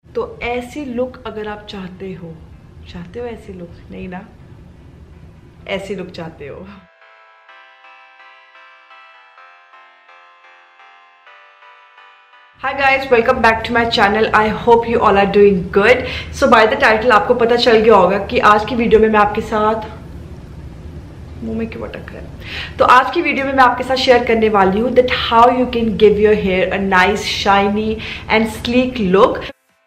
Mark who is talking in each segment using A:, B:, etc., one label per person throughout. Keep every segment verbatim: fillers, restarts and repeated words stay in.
A: तो ऐसी लुक अगर आप चाहते हो, चाहते हो ऐसी लुक? नहीं ना, ऐसी लुक चाहते हो। Hi guys, welcome back to my channel. I hope you all are doing good. So by the title आपको पता चल गया होगा कि आज की वीडियो में मैं आपके साथ मुंह में क्यों अटक रहा है। तो आज की वीडियो में मैं आपके साथ शेयर करने वाली हूँ that how you can give your hair a nice, shiny and sleek look.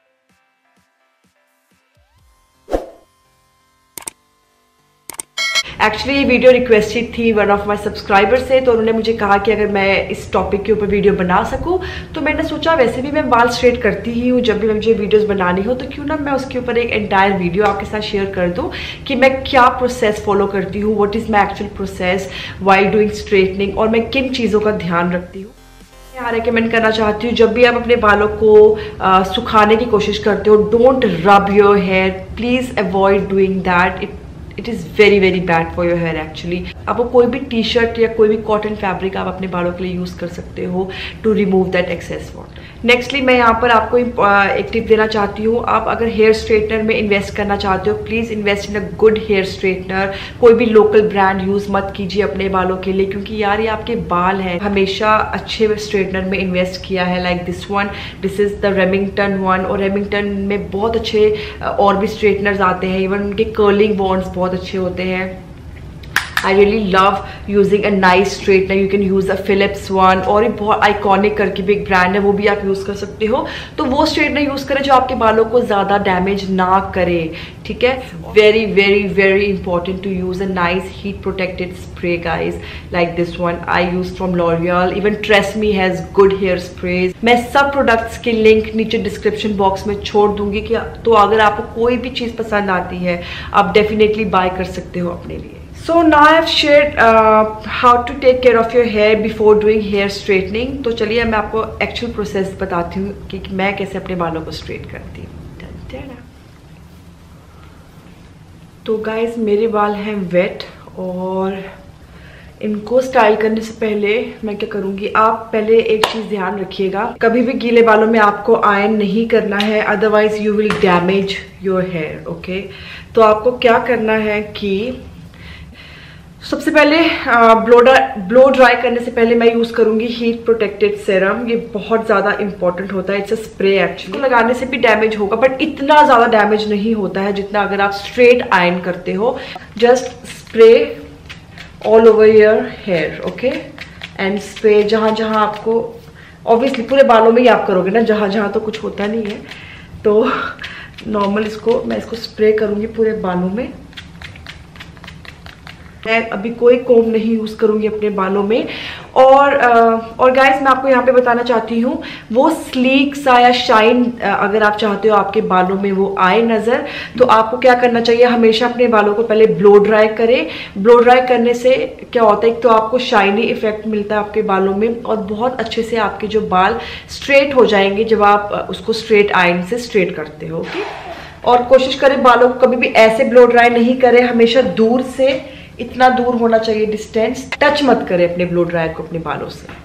A: Actually ये वीडियो रिक्वेस्टेड थी वन ऑफ माई सब्सक्राइबर से, तो उन्होंने मुझे कहा कि अगर मैं इस टॉपिक के ऊपर वीडियो बना सकूं, तो मैंने सोचा वैसे भी मैं बाल स्ट्रेट करती ही हूँ जब भी मुझे वीडियोस बनानी हो, तो क्यों ना मैं उसके ऊपर एक एंटायर वीडियो आपके साथ शेयर कर दूं कि मैं क्या प्रोसेस फॉलो करती हूँ, what is my actual process while doing straightening, और मैं किन चीज़ों का ध्यान रखती हूँ। यहाँ रेकमेंड करना चाहती हूँ जब भी आप अपने बालों को आ, सुखाने की कोशिश करते हो, don't rub your hair, please avoid doing that. It it is very very bad for your hair actually. आपको कोई भी टी शर्ट या कोई भी कॉटन फैब्रिक आप अपने बालों के लिए यूज़ कर सकते हो to remove that excess water. Nextly मैं यहाँ पर आपको एक टिप देना चाहती हूँ, आप अगर हेयर स्ट्रेटनर में इन्वेस्ट करना चाहते हो, please invest in a good hair straightener. कोई भी लोकल ब्रांड यूज़ मत कीजिए अपने बालों के लिए, क्योंकि यार ये आपके बाल हैं। हमेशा अच्छे स्ट्रेटनर में इन्वेस्ट किया है, like this one, this is the Remington one, और रेमिंगटन में बहुत अच्छे और भी स्ट्रेटनर्स आते हैं, इवन उनके कर्लिंग बॉन्ड्स बहुत अच्छे होते हैं। I really love using a nice straightener. You can use a Philips one, और एक बहुत आइकॉनिक करके भी एक ब्रांड है, वो भी आप यूज़ कर सकते हो। तो वो स्ट्रेटनर यूज़ करें जो आपके बालों को ज़्यादा डैमेज ना करे, ठीक है। Very very very important to use a nice heat protected spray guys, like this one I use from L'Oreal. Even Tresemme has good hair sprays. मैं सब प्रोडक्ट्स के लिंक नीचे डिस्क्रिप्शन बॉक्स में छोड़ दूंगी कि तो अगर आपको कोई भी चीज़ पसंद आती है आप डेफिनेटली बाय कर सकते हो अपने लिए। So now I have shared uh, how to take care of your hair before doing hair straightening. तो चलिए मैं आपको एक्चुअल प्रोसेस बताती हूँ कि मैं कैसे अपने बालों को स्ट्रेट करती हूँ। तो गाइज मेरे बाल हैं वेट, और इनको स्टाइल करने से पहले मैं क्या करूँगी, आप पहले एक चीज़ ध्यान रखिएगा, कभी भी गीले बालों में आपको आयरन नहीं करना है, otherwise you will damage your hair. Okay, तो आपको क्या करना है कि सबसे पहले ब्लो ब्लो ड्राई करने से पहले मैं यूज़ करूँगी हीट प्रोटेक्टेड सेरम। ये बहुत ज़्यादा इंपॉर्टेंट होता है, इट्स अ स्प्रे एक्चुअली। लगाने से भी डैमेज होगा, बट इतना ज़्यादा डैमेज नहीं होता है जितना अगर आप स्ट्रेट आयरन करते हो। Just spray all over your hair, okay, and spray जहाँ जहाँ आपको, ऑब्वियसली पूरे बालों में ही आप करोगे ना, जहाँ जहाँ तो कुछ होता नहीं है, तो नॉर्मल इसको मैं इसको स्प्रे करूँगी पूरे बालों में। मैं अभी कोई कोम नहीं यूज़ करूँगी अपने बालों में। और और गाइस मैं आपको यहाँ पे बताना चाहती हूँ, वो स्लीक सा या शाइन अगर आप चाहते हो आपके बालों में वो आए नज़र, तो आपको क्या करना चाहिए, हमेशा अपने बालों को पहले ब्लो ड्राई करें। ब्लो ड्राई करने से क्या होता है, तो आपको शाइनी इफेक्ट मिलता है आपके बालों में, और बहुत अच्छे से आपके जो बाल स्ट्रेट हो जाएंगे जब आप उसको स्ट्रेट आयरन से स्ट्रेट करते हो। ओके, और कोशिश करें बालों को कभी भी ऐसे ब्लो ड्राई नहीं करें, हमेशा दूर से, इतना दूर होना चाहिए डिस्टेंस, टच मत करें अपने ब्लो ड्रायर को अपने बालों से।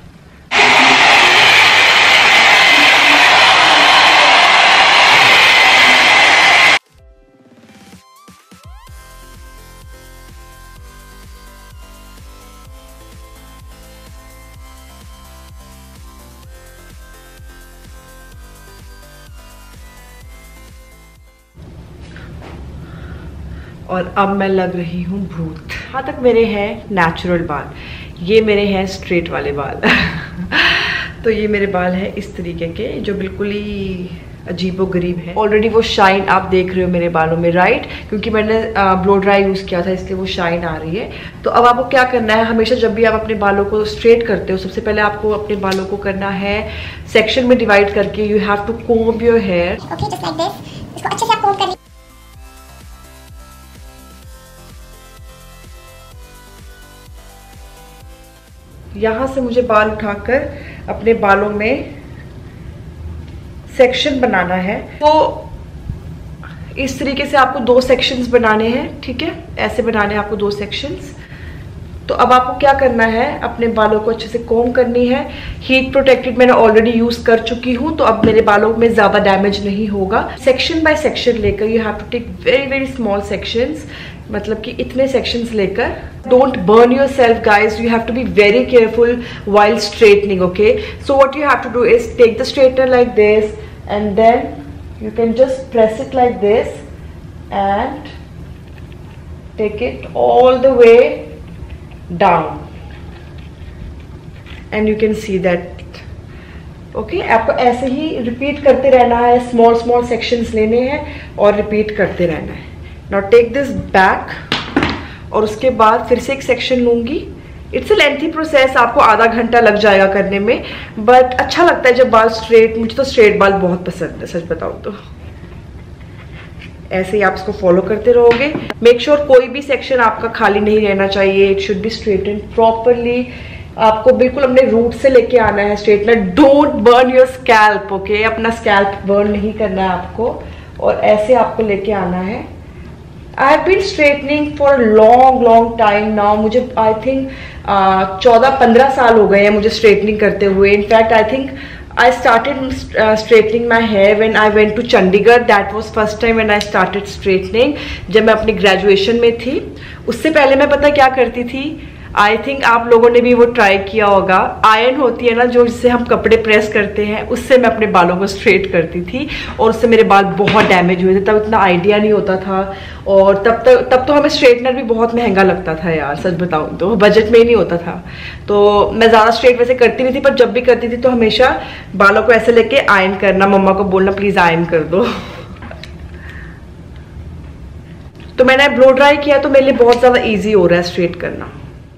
A: और अब मैं लग रही हूँ भूत। यहाँ तक मेरे हैं नेचुरल बाल, ये मेरे हैं स्ट्रेट वाले बाल। तो ये मेरे बाल हैं इस तरीके के जो बिल्कुल ही अजीबो गरीब है। ऑलरेडी वो शाइन आप देख रहे हो मेरे बालों में, राइट, क्योंकि मैंने ब्लो ड्राई यूज़ किया था इसलिए वो शाइन आ रही है। तो अब आपको क्या करना है, हमेशा जब भी आप अपने बालों को स्ट्रेट करते हो, सबसे पहले आपको अपने बालों को करना है सेक्शन में डिवाइड करके, you have to comb your hair.
B: Okay, just like this, इसको अच्छे से आप कोम्ब कर।
A: यहाँ से मुझे बाल उठाकर अपने बालों में सेक्शन बनाना है। तो इस तरीके से आपको दो सेक्शंस बनाने हैं, ठीक है, ऐसे बनाने हैं आपको दो सेक्शंस। तो अब आपको क्या करना है, अपने बालों को अच्छे से कोम करनी है। हीट प्रोटेक्टेड मैंने ऑलरेडी यूज कर चुकी हूँ, तो अब मेरे बालों में ज्यादा डैमेज नहीं होगा। सेक्शन बाय सेक्शन लेकर, you have to take very very small sections, मतलब कि इतने सेक्शंस लेकर। Don't burn yourself guys, you have to be very careful while straightening, okay. So what you have to do is take the straightener like this and then you can just press it like this and take it all the way down and you can see that, okay। आपको ऐसे ही repeat करते रहना है, small small sections लेने हैं और repeat करते रहना है। नाउ टेक दिस बैक और उसके बाद फिर से एक सेक्शन लूंगी। इट्स अ लेंथी प्रोसेस, आपको आधा घंटा लग जाएगा करने में, बट अच्छा लगता है जब बाल स्ट्रेट। मुझे तो स्ट्रेट बाल बहुत पसंद है, सच बताऊँ तो। ऐसे ही आप इसको फॉलो करते रहोगे। मेक श्योर कोई भी सेक्शन आपका खाली नहीं रहना चाहिए। It should be straightened properly. आपको बिल्कुल अपने रूट से लेके आना है straightener. Don't burn your scalp, okay. अपना स्कैल्प बर्न नहीं करना है आपको, और ऐसे आपको लेके आना है। I have been straightening for long long time now. मुझे आई थिंक चौदह पंद्रह साल हो गए हैं मुझे स्ट्रेटनिंग करते हुए। In fact I think I started uh, straightening my hair when I went to Chandigarh. That was first time when I started straightening. जब मैं अपनी ग्रेजुएशन में थी। उससे पहले मैं पता क्या करती थी, आई थिंक आप लोगों ने भी वो ट्राई किया होगा। आयरन होती है ना जो, जिससे हम कपड़े प्रेस करते हैं, उससे मैं अपने बालों को स्ट्रेट करती थी और उससे मेरे बाल बहुत डैमेज हुए थे। तब इतना आइडिया नहीं होता था, और तब तक तब तो हमें स्ट्रेटनर भी बहुत महंगा लगता था यार, सच बताऊँ तो बजट में ही नहीं होता था। तो मैं ज़्यादा स्ट्रेट वैसे करती नहीं थी, पर जब भी करती थी तो हमेशा बालों को ऐसे लेके आयरन करना, मम्मा को बोलना प्लीज़ आयरन कर दो। तो मैंने ब्लो ड्राई किया तो मेरे लिए बहुत ज़्यादा ईजी हो रहा है स्ट्रेट करना।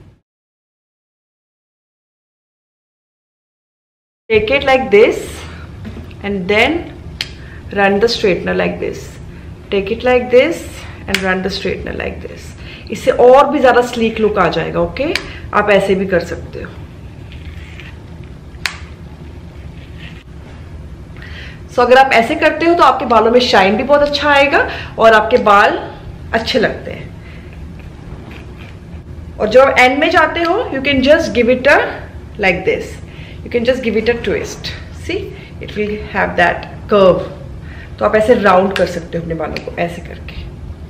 A: Take it like this and then run the straightener like this. Take it like this and run the straightener like this. इससे और भी ज़्यादा स्लीक लुक आ जाएगा, ओके okay? आप ऐसे भी कर सकते हो। सो so, अगर आप ऐसे करते हो तो आपके बालों में शाइन भी बहुत अच्छा आएगा और आपके बाल अच्छे लगते हैं। और जब एंड में जाते हो, you can just give it a like this. You can just give it a twist. See, it will have that curve. तो आप ऐसे राउंड कर सकते हो अपने बालों को ऐसे करके।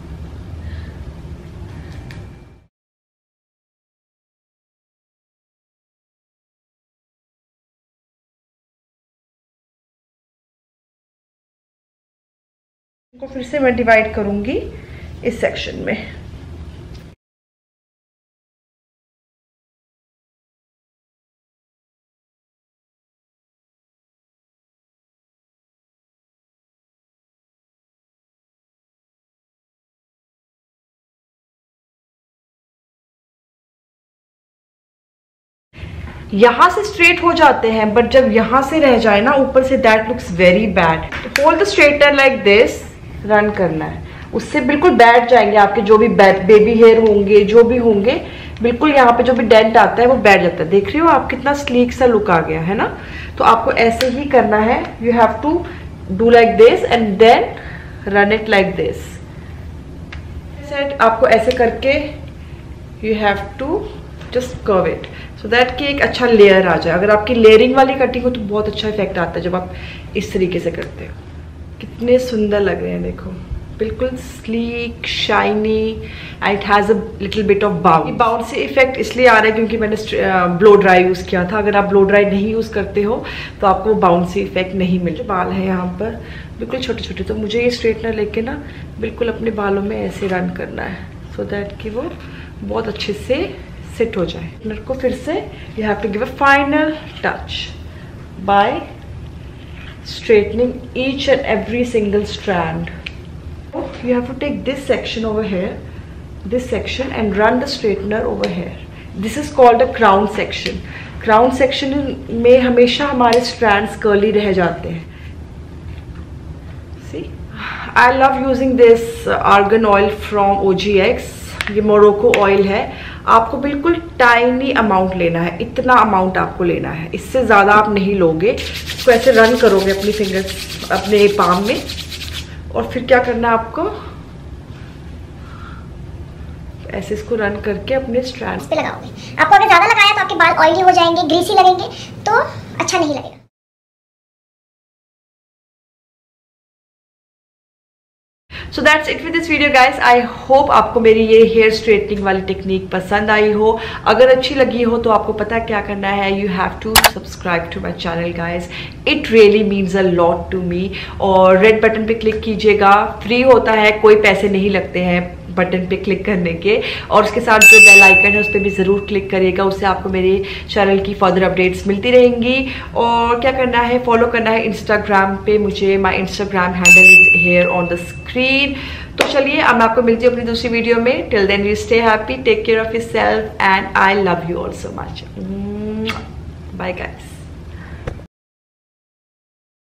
A: इनको फिर से मैं डिवाइड करूंगी इस सेक्शन में। यहाँ से स्ट्रेट हो जाते हैं, बट जब यहाँ से रह जाए ना ऊपर से, दैट लुक्स वेरी बैड। तो hold the straightener like this, run करना है। उससे बिल्कुल बैठ जाएंगे आपके जो भी बेबी हेयर होंगे, जो भी होंगे, बिल्कुल यहाँ पे जो भी डेंट आता है वो बैठ जाता है। देख रही हो आप कितना स्लीक सा लुक आ गया है ना। तो आपको ऐसे ही करना है। You have to do like this and then run it like this. Set आपको ऐसे करके you have to just curve it so that कि एक अच्छा लेयर आ जाए। अगर आपकी लेयरिंग वाली कटिंग हो तो बहुत अच्छा इफेक्ट आता है जब आप इस तरीके से करते हो। कितने सुंदर लग रहे हैं, देखो बिल्कुल sleek shiny and it has a little bit of bounce. Bouncy effect इसलिए आ रहा है क्योंकि मैंने ब्लो ड्राई यूज़ किया था। अगर आप ब्लो ड्राई नहीं यूज़ करते हो तो आपको बाउंसी इफेक्ट नहीं मिल। जो बाल है यहाँ पर बिल्कुल छोटे छोटे, तो मुझे ये स्ट्रेटनर लेके ना बिल्कुल अपने बालों में ऐसे रन करना है सो so दैट कि वो बहुत अच्छे से सेट हो जाए। स्ट्रेटनर को फिर से you have to give a final touch by straightening each and every single strand. You have to take this section over here, this section, and run the straightener over here. This is called a crown section. Crown section में हमेशा हमारे strands curly रह जाते हैं। See, I love using this argan oil from O G X. ये मोरोको oil है। आपको बिल्कुल टाइनी अमाउंट लेना है, इतना अमाउंट आपको लेना है, इससे ज़्यादा आप नहीं लोगे। इसको ऐसे रन करोगे अपनी फिंगर अपने पाम में, और फिर क्या करना है आपको, ऐसे इसको रन करके अपने स्ट्रैंड
B: पे लगाओगे। आपको अगर ज्यादा लगाया तो आपके बाल ऑयली हो जाएंगे, ग्रीसी लगेंगे, तो अच्छा नहीं लगेगा।
A: So that's it with this video guys. I hope आपको मेरी ये हेयर स्ट्रेटनिंग वाली टेक्निक पसंद आई हो। अगर अच्छी लगी हो तो आपको पता क्या करना है, you have to subscribe to my channel guys, it really means a lot to me. और रेड बटन पे क्लिक कीजिएगा, फ्री होता है, कोई पैसे नहीं लगते हैं बटन पे क्लिक करने के। और उसके साथ जो बेल आइकन है उस पर भी ज़रूर क्लिक करिएगा, उससे आपको मेरे चैनल की फर्दर अपडेट्स मिलती रहेंगी। और क्या करना है, फॉलो करना है इंस्टाग्राम पे मुझे, my Instagram handle is here on the screen. तो चलिए अब मैं आपको मिलती हूँ अपनी दूसरी वीडियो में। Till then you stay happy, take care of yourself and I love you all so much. Bye guys.